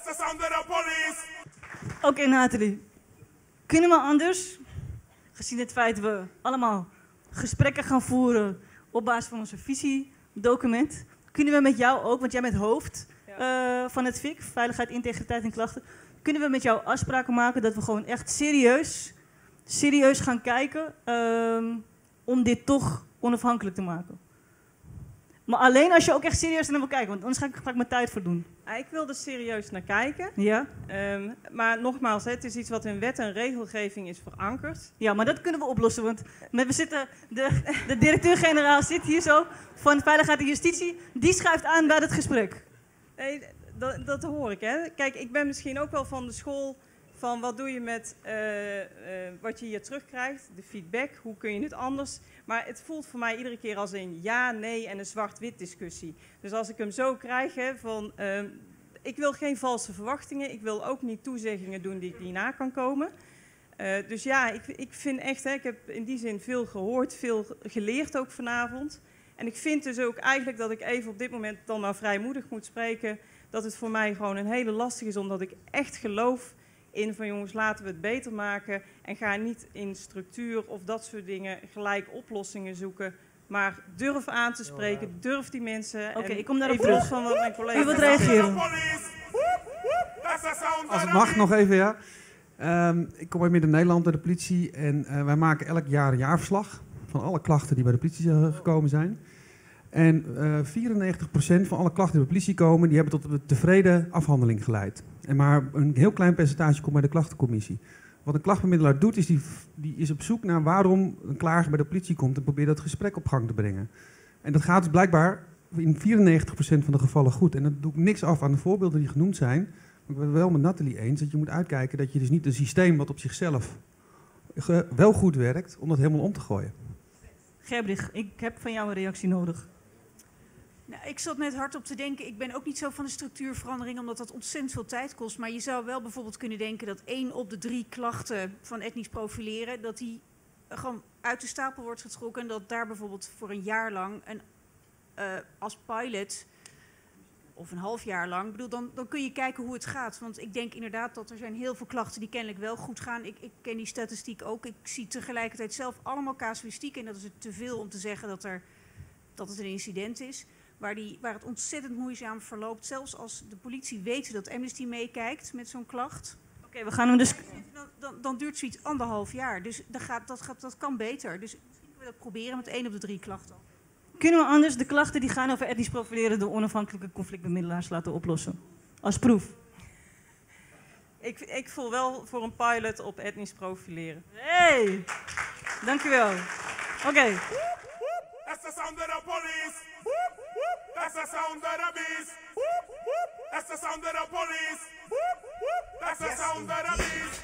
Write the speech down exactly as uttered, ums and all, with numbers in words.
That's the sound of the police. Oké, okay, Nathalie. Kunnen we anders, gezien het feit dat we allemaal gesprekken gaan voeren op basis van onze visiedocument, kunnen we met jou ook, want jij bent hoofd uh, van het V I C, Veiligheid, Integriteit en Klachten, kunnen we met jou afspraken maken dat we gewoon echt serieus, serieus gaan kijken uh, om dit toch onafhankelijk te maken? Maar alleen als je ook echt serieus naar wil kijken, want anders ga ik, ga ik mijn tijd voor doen. Ik wil er serieus naar kijken. Ja. Um, maar nogmaals, het is iets wat in wet en regelgeving is verankerd. Ja, maar dat kunnen we oplossen. Want we zitten, de, de directeur-generaal zit hier zo van Veiligheid en Justitie. Die schuift aan bij het gesprek. Nee, dat, dat hoor ik. Hè. Kijk, ik ben misschien ook wel van de school van wat doe je met uh, uh, wat je hier terugkrijgt. De feedback, hoe kun je het anders. Maar het voelt voor mij iedere keer als een ja, nee en een zwart-wit discussie. Dus als ik hem zo krijg, hè, van, uh, ik wil geen valse verwachtingen. Ik wil ook niet toezeggingen doen die ik niet na kan komen. Uh, dus ja, ik, ik vind echt, hè, ik heb in die zin veel gehoord, veel geleerd ook vanavond. En ik vind dus ook eigenlijk dat ik even op dit moment dan maar vrijmoedig moet spreken. Dat het voor mij gewoon een hele lastig is, omdat ik echt geloof in van jongens, laten we het beter maken en ga niet in structuur of dat soort dingen gelijk oplossingen zoeken, maar durf aan te spreken, durf die mensen. Oké, okay, ik kom daarop terug van wat mijn collega's. U wilt reageren? Als het mag nog even, ja. Um, ik kom uit Midden-Nederland bij de politie en uh, wij maken elk jaar een jaarverslag van alle klachten die bij de politie uh, gekomen zijn. En uh, vierennegentig procent van alle klachten die bij de politie komen, die hebben tot een tevreden afhandeling geleid. En maar een heel klein percentage komt bij de klachtencommissie. Wat een klachtbemiddelaar doet, is die, die is op zoek naar waarom een klager bij de politie komt en probeert dat gesprek op gang te brengen. En dat gaat dus blijkbaar in vierennegentig procent van de gevallen goed. En dat doe ik niks af aan de voorbeelden die genoemd zijn. Maar ik ben het wel met Nathalie eens dat je moet uitkijken dat je dus niet een systeem wat op zichzelf wel goed werkt, om dat helemaal om te gooien. Gerbrig, ik heb van jou een reactie nodig. Nou, ik zat net hardop te denken, ik ben ook niet zo van de structuurverandering, omdat dat ontzettend veel tijd kost. Maar je zou wel bijvoorbeeld kunnen denken dat één op de drie klachten van etnisch profileren, dat die gewoon uit de stapel wordt getrokken en dat daar bijvoorbeeld voor een jaar lang een, uh, als pilot, of een half jaar lang, bedoel, dan, dan kun je kijken hoe het gaat. Want ik denk inderdaad dat er zijn heel veel klachten die kennelijk wel goed gaan. Ik, ik ken die statistiek ook. Ik zie tegelijkertijd zelf allemaal casuïstiek en dat is het te veel om te zeggen dat, er, dat het een incident is. Waar, die, waar het ontzettend moeizaam verloopt. Zelfs als de politie weet dat Amnesty meekijkt met zo'n klacht. Oké, okay, we gaan hem dus... Dan, dan, dan duurt zoiets anderhalf jaar. Dus dat, gaat, dat, gaat, dat kan beter. Dus misschien kunnen we dat proberen met één op de drie klachten. Kunnen we anders de klachten die gaan over etnisch profileren door onafhankelijke conflictbemiddelaars laten oplossen? Als proef. Ik, ik voel wel voor een pilot op etnisch profileren. Hey, dankjewel. Oké. Okay. That's the sound of the police. That's the sound of the beast. That's the sound of the police. That's the sound of the beast.